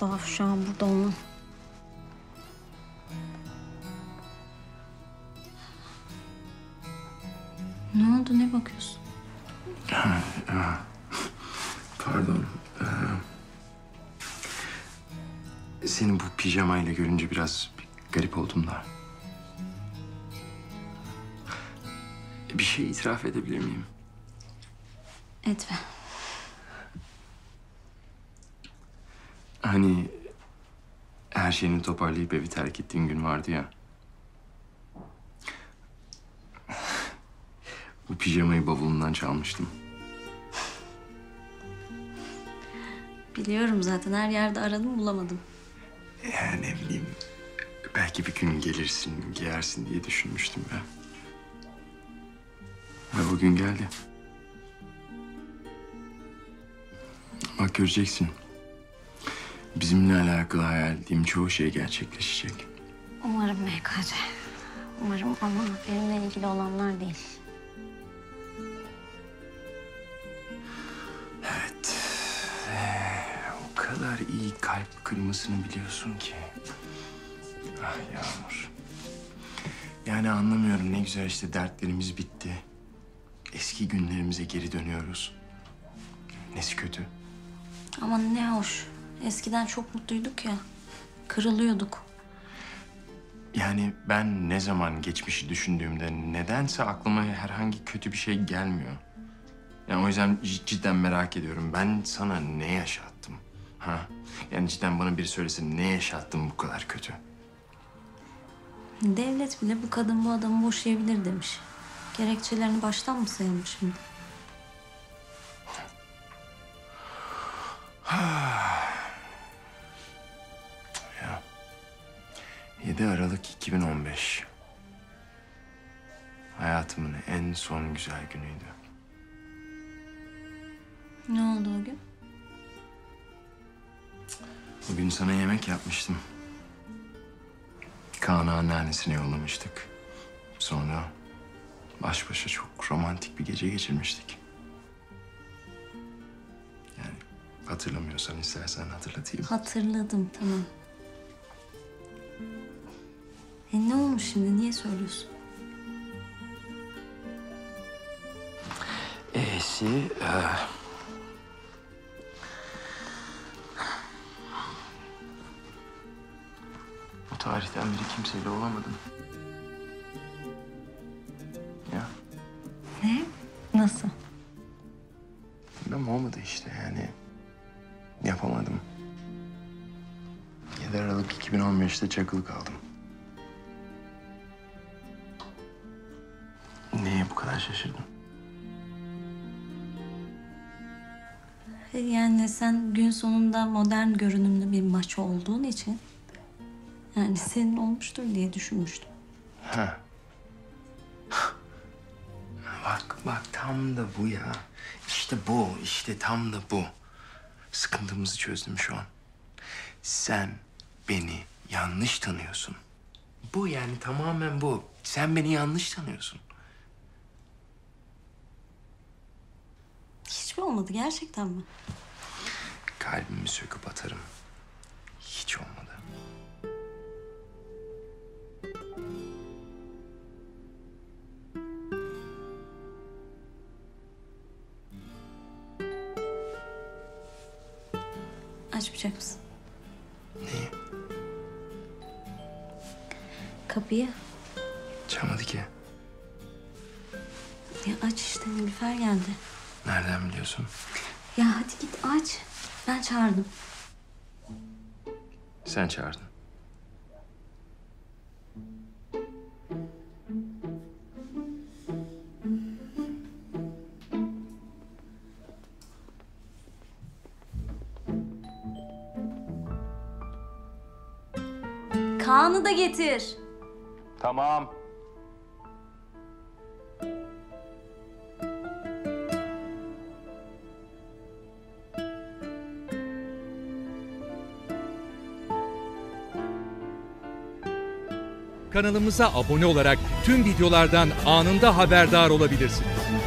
tuhaf şu an burada olmam. Ne oldu, ne bakıyorsun? Pardon. Seni bu pijamayla görünce biraz garip oldum da. Bir şey itiraf edebilir miyim? Etme. Hani her şeyini toparlayıp evi terk ettiğin gün vardı ya. Bu pijamayı bavulundan çalmıştım. Biliyorum zaten, her yerde aradım bulamadım. Yani ne bileyim, belki bir gün gelirsin, giyersin diye düşünmüştüm ya. Ve bugün geldi. Bak göreceksin. Bizimle alakalı hayal ettiğim çoğu şey gerçekleşecek. Umarım MKC. Umarım, ama benimle ilgili olanlar değil. Evet. O kadar iyi kalp kırmasını biliyorsun ki. Ah Yağmur. Yani anlamıyorum, ne güzel işte dertlerimiz bitti. Eski günlerimize geri dönüyoruz. Nesi kötü? Ama ne hoş. Eskiden çok mutluyduk ya. Kırılıyorduk. Yani ben ne zaman geçmişi düşündüğümde nedense aklıma herhangi kötü bir şey gelmiyor. Yani o yüzden cidden merak ediyorum. Ben sana ne yaşattım? Ha? Yani cidden bana biri söylesin, ne yaşattım bu kadar kötü? Devlet bile bu kadın bu adamı boşayabilir demiş. Gerekçelerini baştan mı sayalım şimdi? Ya. 7 Aralık 2015. Hayatımın en son güzel günüydü. Ne oldu o gün? Bugün sana yemek yapmıştım. Kaan'ı anneannesine yollamıştık. Sonra baş başa çok romantik bir gece geçirmiştik. Yani hatırlamıyorsan istersen hatırlatayım. Hatırladım, tamam. Ne olmuş şimdi? Niye söylüyorsun? E'si... O tarihten beri kimseyle olamadım. Ya Ne? Nasıl? bilmem, olmadı işte yani. Yapamadım. 7 Aralık 2015'te çakılı kaldım. Neye bu kadar şaşırdın? Yani sen gün sonunda modern görünümlü bir maço olduğun için... yani senin olmuştur diye düşünmüştüm. Ha. Bak tam da bu ya. İşte bu, işte tam da bu. Sıkıntımızı çözdüm şu an. Sen beni yanlış tanıyorsun. Bu yani, tamamen bu. Sen beni yanlış tanıyorsun. Hiç mi olmadı gerçekten mi? Kalbimi söküp atarım. Hiç olmadı. Açmayacak mısın? Neyi? Kapıyı. Çalmadı ki. Ya aç işte, Nilüfer geldi. Nereden biliyorsun? Ya hadi git aç. Ben çağırdım. Sen çağırdın. Kaan'ı da getir. Tamam. Kanalımıza abone olarak tüm videolardan anında haberdar olabilirsiniz.